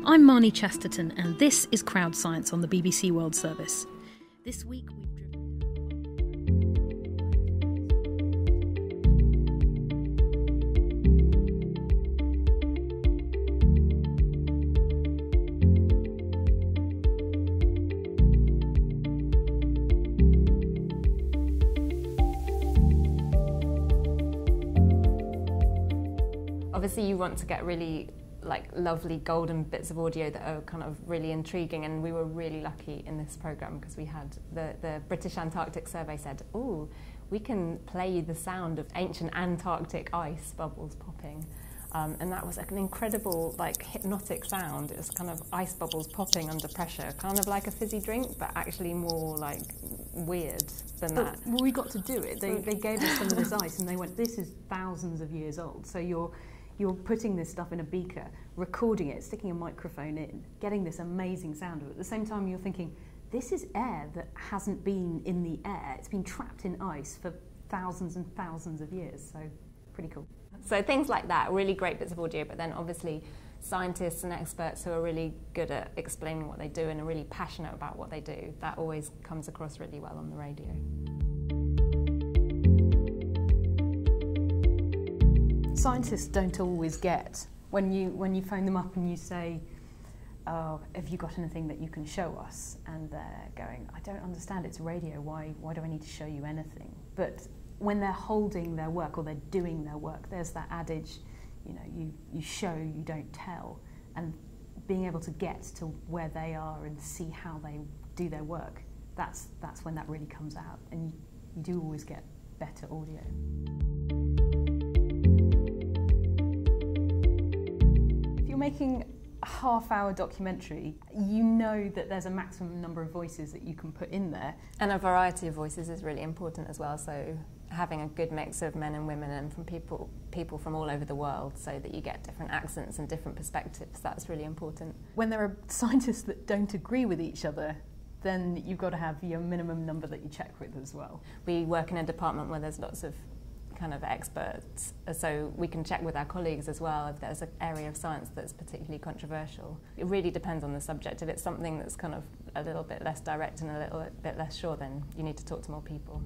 I'm Marnie Chesterton, and this is Crowd Science on the BBC World Service. This week we've driven... Obviously you want to get really lovely golden bits of audio that are kind of really intriguing, and we were really lucky in this programme because we had the British Antarctic Survey said, "Oh, we can play the sound of ancient Antarctic ice bubbles popping." And that was an incredible, hypnotic sound. It was kind of ice bubbles popping under pressure, kind of like a fizzy drink, but actually more weird than that. Well, we got to do it. They gave us some of this ice and they went, "This is thousands of years old." So you're putting this stuff in a beaker, recording it, sticking a microphone in, getting this amazing sound. At the same time, you're thinking, this is air that hasn't been in the air. It's been trapped in ice for thousands and thousands of years, so pretty cool. So things like that, really great bits of audio, but then obviously scientists and experts who are really good at explaining what they do and are really passionate about what they do, that always comes across really well on the radio. Scientists don't always get when you phone them up and you say, "Oh, have you got anything that you can show us?" And they're going, "I don't understand, it's radio, why do I need to show you anything?" But when they're holding their work or they're doing their work, there's that adage, you show, you don't tell. And being able to get to where they are and see how they do their work, that's when that really comes out, and you do always get better audio. Making a half-hour documentary, you know that there's a maximum number of voices that you can put in there. And a variety of voices is really important as well, so having a good mix of men and women and from people from all over the world so that you get different accents and different perspectives, that's really important. When there are scientists that don't agree with each other, then you've got to have your minimum number that you check with as well. We work in a department where there's lots of kind of experts, so we can check with our colleagues as well if there's an area of science that's particularly controversial. It really depends on the subject. If it's something that's kind of a little bit less direct and a little bit less sure, then you need to talk to more people.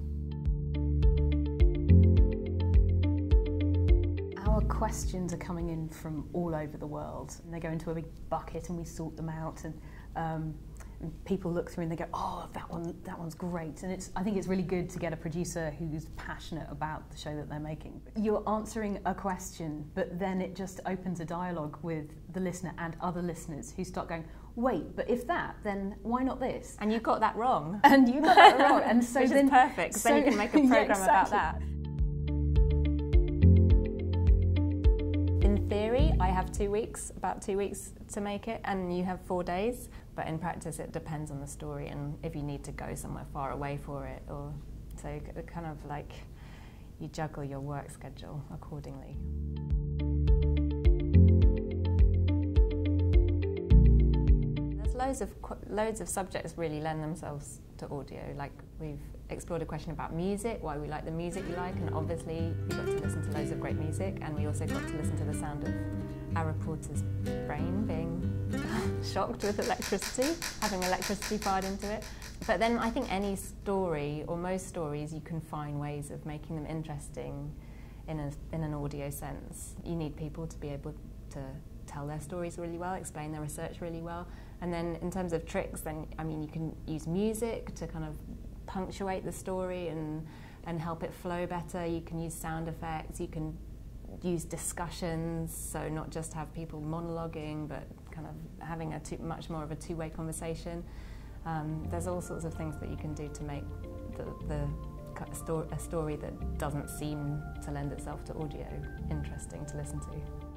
Our questions are coming in from all over the world, and they go into a big bucket and we sort them out, and people look through and they go, "Oh, that one's great." And I think it's really good to get a producer who's passionate about the show that they're making. You're answering a question, but then it just opens a dialogue with the listener and other listeners who start going, "Wait, but if that, then why not this?" And you got that wrong. And you got that wrong. And so Which then, is perfect, so then you can make a programme yeah, exactly. about that. In theory, I have about 2 weeks to make it, and you have 4 days. But in practice, it depends on the story and if you need to go somewhere far away for it, or so kind of you juggle your work schedule accordingly. There's loads of subjects really lend themselves to audio. We've explored a question about music, why we like the music we like, and obviously we got to listen to loads of great music, and we also got to listen to the sound of our reporter's brain being shocked with electricity, having electricity fired into it. But then I think any story, or most stories, you can find ways of making them interesting in an audio sense. You need people to be able to tell their stories really well, explain their research really well. And then in terms of tricks, then you can use music to kind of punctuate the story and help it flow better. You can use sound effects, you can use discussions, so not just have people monologuing, but kind of having much more of a two-way conversation. There's all sorts of things that you can do to make a story that doesn't seem to lend itself to audio interesting to listen to.